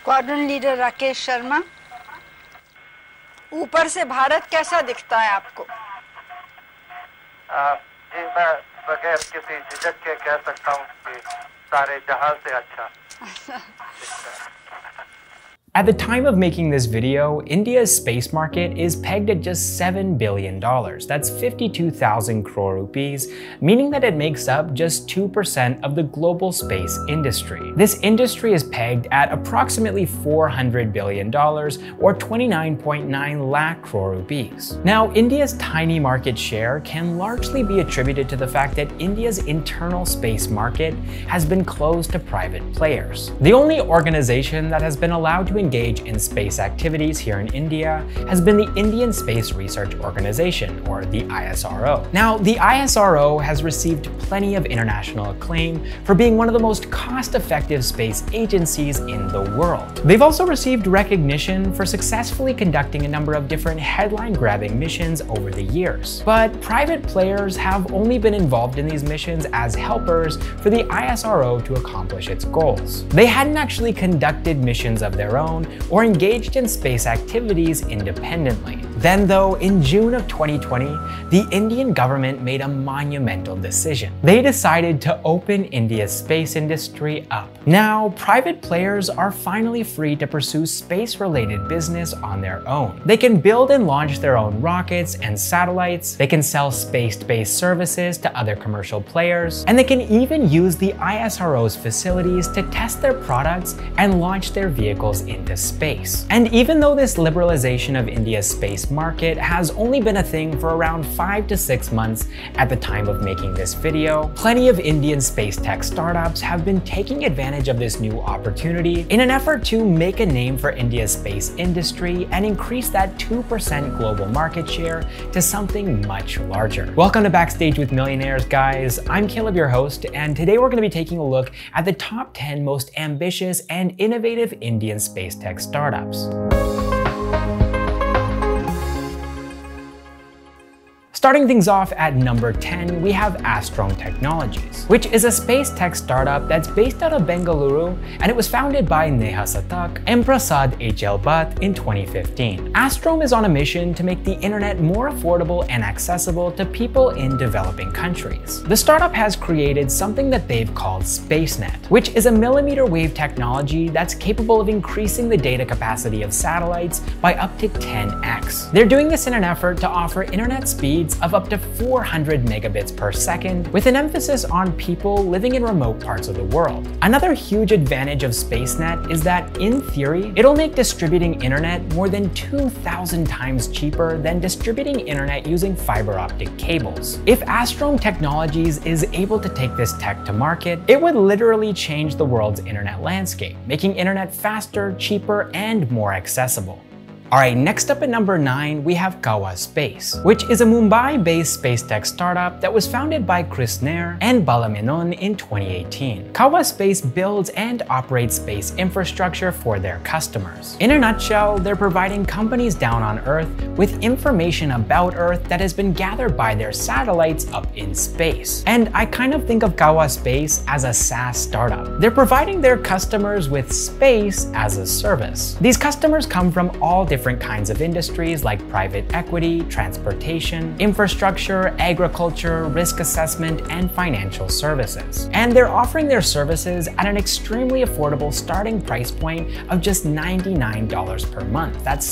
Squadron leader Rakesh Sharma. ऊपर से भारत कैसा दिखता है आपको? जी मैं बगैर किसी झिझक के कह सकता हूँ कि सारे जहां से अच्छा दिखता है। At the time of making this video, India's space market is pegged at just $7 billion. That's 52,000 crore rupees, meaning that it makes up just 2% of the global space industry. This industry is pegged at approximately $400 billion or 29.9 lakh crore rupees. Now, India's tiny market share can largely be attributed to the fact that India's internal space market has been closed to private players. The only organization that has been allowed to engage in space activities here in India has been the Indian Space Research Organization, or the ISRO. Now, the ISRO has received plenty of international acclaim for being one of the most cost-effective space agencies in the world. They've also received recognition for successfully conducting a number of different headline-grabbing missions over the years. But private players have only been involved in these missions as helpers for the ISRO to accomplish its goals. They hadn't actually conducted missions of their own or engaged in space activities independently. Then though, in June of 2020, the Indian government made a monumental decision. They decided to open India's space industry up. Now, private players are finally free to pursue space-related business on their own. They can build and launch their own rockets and satellites, they can sell space-based services to other commercial players, and they can even use the ISRO's facilities to test their products and launch their vehicles into space. And even though this liberalization of India's space market has only been a thing for around 5 to 6 months at the time of making this video, plenty of Indian space tech startups have been taking advantage of this new opportunity in an effort to make a name for India's space industry and increase that 2% global market share to something much larger. Welcome to Backstage with Millionaires, guys. I'm Caleb, your host, and today we're going to be taking a look at the top 10 most ambitious and innovative Indian space tech startups. Starting things off at number 10, we have Astrome Technologies, which is a space tech startup that's based out of Bengaluru, and it was founded by Neha Satak and Prasad Bhat in 2015. Astrome is on a mission to make the internet more affordable and accessible to people in developing countries. The startup has created something that they've called SpaceNet, which is a millimeter wave technology that's capable of increasing the data capacity of satellites by up to 10x. They're doing this in an effort to offer internet speeds of up to 400 megabits per second, with an emphasis on people living in remote parts of the world. Another huge advantage of SpaceNet is that, in theory, it'll make distributing internet more than 2,000 times cheaper than distributing internet using fiber optic cables. If Astrome Technologies is able to take this tech to market, it would literally change the world's internet landscape, making internet faster, cheaper, and more accessible. Alright, next up at number 9, we have Kawa Space, which is a Mumbai-based space tech startup that was founded by Chris Nair and Bala Menon in 2018. Kawa Space builds and operates space infrastructure for their customers. In a nutshell, they're providing companies down on Earth with information about Earth that has been gathered by their satellites up in space. And I kind of think of Kawa Space as a SaaS startup. They're providing their customers with space as a service. These customers come from all different kinds of industries like private equity, transportation, infrastructure, agriculture, risk assessment, and financial services. And they're offering their services at an extremely affordable starting price point of just $99 per month. That's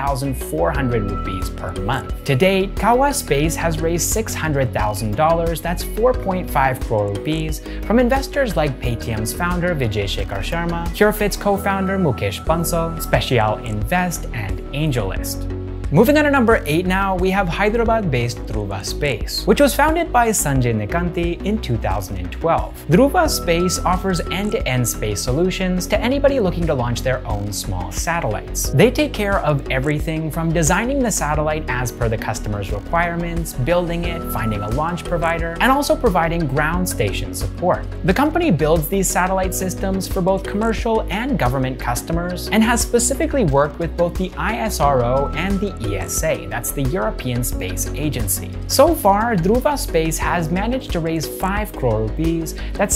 7,400 rupees per month. To date, Kawa Space has raised $600,000, that's 4.5 crore rupees, from investors like Paytm's founder Vijay Shekhar Sharma, CureFit's co-founder Mukesh Bansal, Special Invest, and AngelList. Moving on to number 8 now, we have Hyderabad-based Dhruva Space, which was founded by Sanjay Nikanti in 2012. Dhruva Space offers end-to-end space solutions to anybody looking to launch their own small satellites. They take care of everything from designing the satellite as per the customer's requirements, building it, finding a launch provider, and also providing ground station support. The company builds these satellite systems for both commercial and government customers, and has specifically worked with both the ISRO and the ESA, that's the European Space Agency. So far, Dhruva Space has managed to raise 5 crore rupees, that's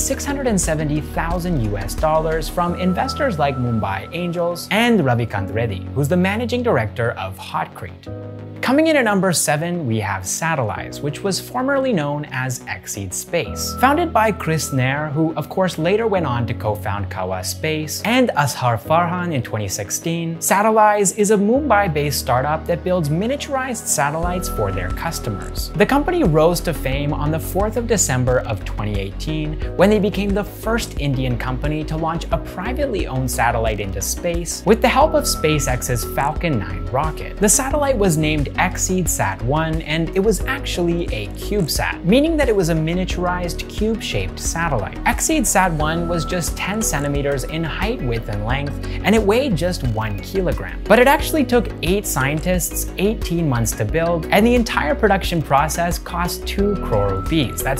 $670,000 from investors like Mumbai Angels and Ravikant Reddy, who's the managing director of Hotcrete. Coming in at number 7, we have Satellize, which was formerly known as Exceed Space. Founded by Chris Nair, who of course later went on to co-found Kawa Space, and Ashar Farhan in 2016, Satellize is a Mumbai-based startup that builds miniaturized satellites for their customers. The company rose to fame on the 4th of December of 2018 when they became the first Indian company to launch a privately owned satellite into space with the help of SpaceX's Falcon 9 rocket. The satellite was named Exceed Sat-1, and it was actually a CubeSat, meaning that it was a miniaturized cube-shaped satellite. Exceed Sat-1 was just 10 centimeters in height, width, and length, and it weighed just 1 kilogram. But it actually took 8 scientists 18 months to build, and the entire production process cost 2 crore rupees, that's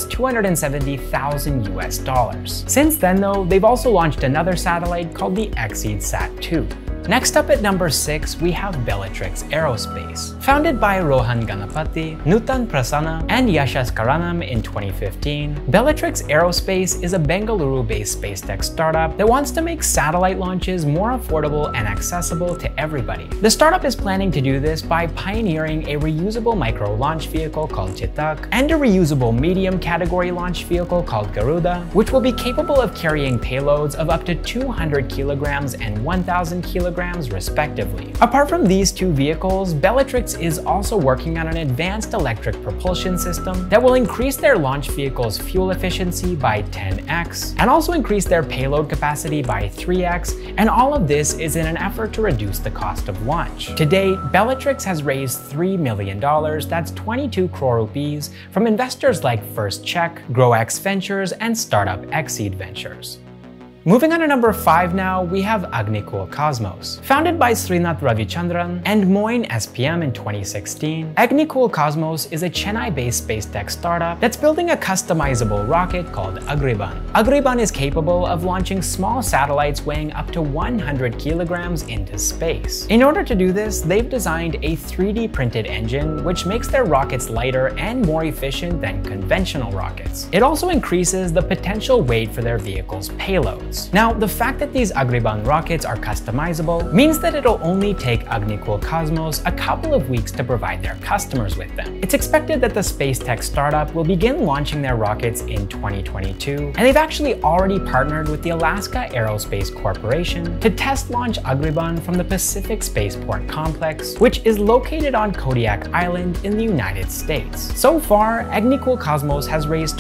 $270,000. Since then though, they've also launched another satellite called the Exceed Sat-2. Next up at number 6, we have Bellatrix Aerospace. Founded by Rohan Ganapati, Nutan Prasanna, and Yashas Karanam in 2015, Bellatrix Aerospace is a Bengaluru-based space tech startup that wants to make satellite launches more affordable and accessible to everybody. The startup is planning to do this by pioneering a reusable micro-launch vehicle called Satak and a reusable medium category launch vehicle called Garuda, which will be capable of carrying payloads of up to 200 kilograms and 1,000 kilograms respectively. Apart from these two vehicles, Bellatrix is also working on an advanced electric propulsion system that will increase their launch vehicle's fuel efficiency by 10x and also increase their payload capacity by 3x, and all of this is in an effort to reduce the cost of launch. To date, Bellatrix has raised $3 million, that's 22 crore rupees, from investors like First Check, GrowX Ventures, and startup Exceed Ventures. Moving on to number 5 now, we have Agnikul Cosmos. Founded by Srinath Ravichandran and Moin SPM in 2016, Agnikul Cosmos is a Chennai-based space tech startup that's building a customizable rocket called Agriban. Agriban is capable of launching small satellites weighing up to 100 kilograms into space. In order to do this, they've designed a 3D printed engine which makes their rockets lighter and more efficient than conventional rockets. It also increases the potential weight for their vehicle's payloads. Now, the fact that these Agriban rockets are customizable means that it'll only take Agnikul Cosmos a couple of weeks to provide their customers with them. It's expected that the space tech startup will begin launching their rockets in 2022, and they've actually already partnered with the Alaska Aerospace Corporation to test launch Agriban from the Pacific Spaceport Complex, which is located on Kodiak Island in the United States. So far, Agnikul Cosmos has raised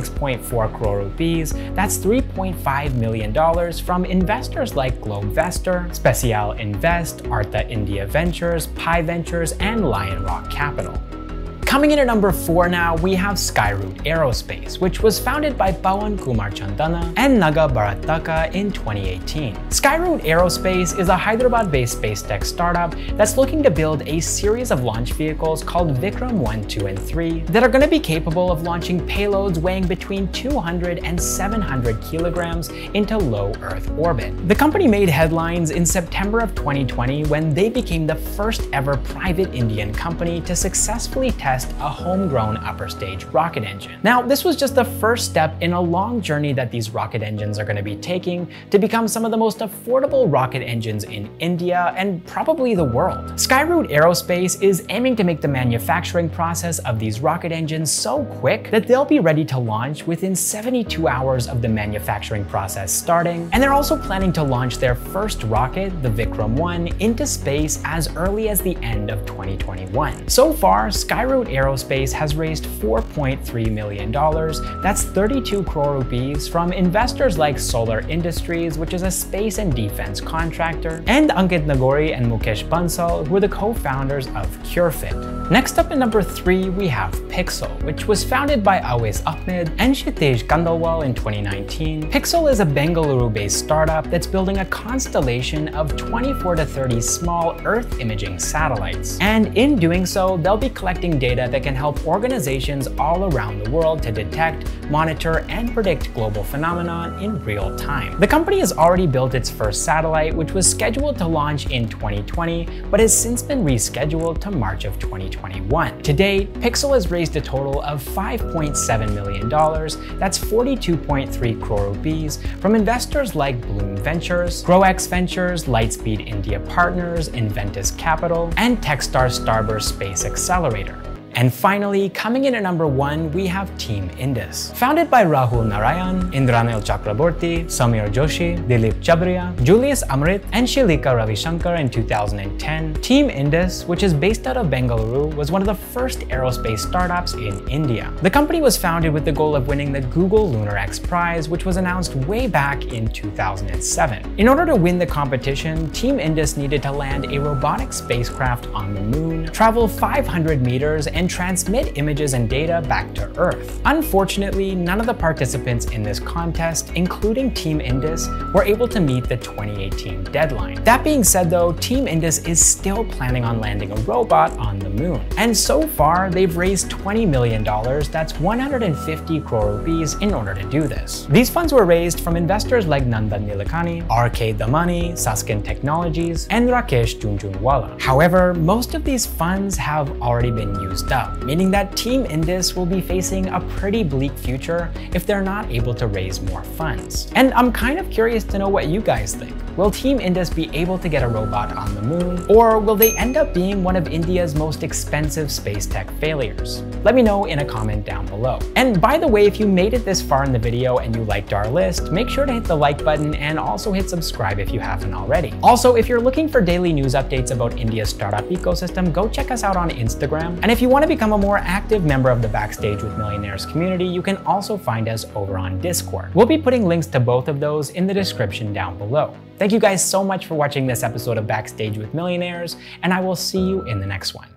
26.4 crore rupees, that's $3.5 million from investors like Globevestor, Special Invest, Artha India Ventures, Pi Ventures, and Lion Rock Capital. Coming in at number 4 now, we have Skyroot Aerospace, which was founded by Pawan Kumar Chandana and Naga Bharataka in 2018. Skyroot Aerospace is a Hyderabad-based space tech startup that's looking to build a series of launch vehicles called Vikram 1, 2, and 3 that are going to be capable of launching payloads weighing between 200 and 700 kilograms into low Earth orbit. The company made headlines in September of 2020 when they became the first ever private Indian company to successfully test a homegrown upper stage rocket engine. Now, this was just the first step in a long journey that these rocket engines are going to be taking to become some of the most affordable rocket engines in India and probably the world. Skyroot Aerospace is aiming to make the manufacturing process of these rocket engines so quick that they'll be ready to launch within 72 hours of the manufacturing process starting, and they're also planning to launch their first rocket, the Vikram 1, into space as early as the end of 2021. So far, Skyroot Aerospace has raised $4.3 million, that's 32 crore rupees, from investors like Solar Industries, which is a space and defense contractor, and Ankit Nagori and Mukesh Bansal, who are the co-founders of CureFit. Next up at number 3, we have Pixxel, which was founded by Awais Ahmed and Shitej Kandalwal in 2019. Pixxel is a Bengaluru-based startup that's building a constellation of 24 to 30 small Earth imaging satellites, and in doing so, they'll be collecting data data that can help organizations all around the world to detect, monitor, and predict global phenomena in real time. The company has already built its first satellite, which was scheduled to launch in 2020, but has since been rescheduled to March of 2021. To date, Pixxel has raised a total of $5.7 million, that's 42.3 crore rupees, from investors like Bloom Ventures, GrowX Ventures, Lightspeed India Partners, Inventus Capital, and Techstars Starburst Space Accelerator. And finally, coming in at number 1, we have Team Indus. Founded by Rahul Narayan, Indranil Chakraborty, Samir Joshi, Dilip Chabria, Julius Amrit, and Shilika Ravishankar in 2010, Team Indus, which is based out of Bengaluru, was one of the first aerospace startups in India. The company was founded with the goal of winning the Google Lunar X Prize, which was announced way back in 2007. In order to win the competition, Team Indus needed to land a robotic spacecraft on the moon, travel 500 meters, and transmit images and data back to Earth. Unfortunately, none of the participants in this contest, including Team Indus, were able to meet the 2018 deadline. That being said though, Team Indus is still planning on landing a robot on the moon. And so far, they've raised $20 million, that's 150 crore rupees, in order to do this. These funds were raised from investors like Nandan Nilekani, RK Damani, Sasken Technologies, and Rakesh Junjunwala. However, most of these funds have already been used up, meaning that Team Indus will be facing a pretty bleak future if they're not able to raise more funds. And I'm kind of curious to know what you guys think. Will Team Indus be able to get a robot on the moon, or will they end up being one of India's most expensive space tech failures? Let me know in a comment down below. And by the way, if you made it this far in the video and you liked our list, make sure to hit the like button and also hit subscribe if you haven't already. Also, if you're looking for daily news updates about India's startup ecosystem, go check us out on Instagram. And if you want to become a more active member of the Backstage with Millionaires community, you can also find us over on Discord. We'll be putting links to both of those in the description down below. Thank you guys so much for watching this episode of Backstage with Millionaires, and I will see you in the next one.